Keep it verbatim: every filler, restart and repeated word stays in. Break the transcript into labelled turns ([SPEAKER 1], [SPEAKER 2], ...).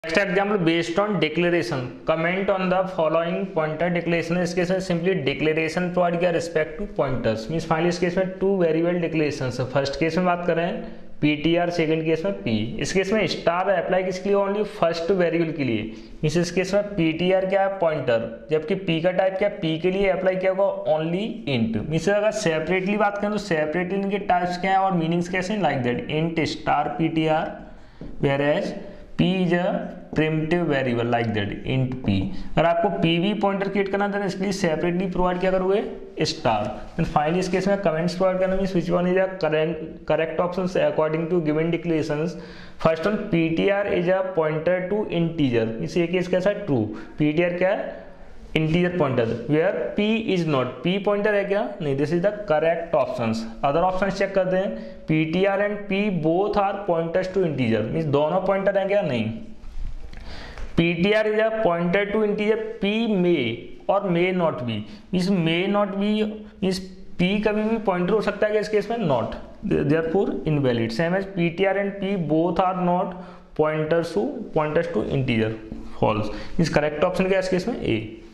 [SPEAKER 1] Next example based on declaration comment on the following pointer declaration. इस case में simply declaration provide किया respect to pointers means finally इस case में two variable declaration. First case में बात करें PTR, second case में P. इस केस में स्टार अप्लाई किसके लिए? ओनली फर्स्ट वेरिएबल के लिए। मींस इस केस में पीटीआर क्या है? पॉइंटर, जबकि पी का टाइप क्या है? पी के लिए अप्लाई किया होगा ओनली इंट। मींस अगर सेपरेटली बात करें तो सेपरेटली इनके टाइप्स क्या है और मीनिंग्स कैसे? Like that int star PTR where as p is a primitive variable like that int p। अगर आपको p भी पॉइंटर क्रिएट करना था तो इसके लिए सेपरेटली प्रोवाइड क्या करोगे? स्टार। देन फाइनली इस केस में कमेंट्स प्रोवाइड करना means which one is a correct options according to given declarations. First one ptr is a pointer to integer. इस ये केस कैसा है? ट्रू। ptr क्या है? Integer pointer. Where p is not, p pointer है क्या? नहीं। This is the correct options. Other options check करते हैं। ptr and p both are pointers to integer means दोनों पॉइंटर हैं क्या? नहीं। ptr is a pointer to integer, p may और may not be means may not be means p कभी भी pointer हो सकता है कि इस केस में not, therefore invalid. Same as ptr and p both are not pointers to pointers to integer, false. Means correct option क्या है इस केस में? ए।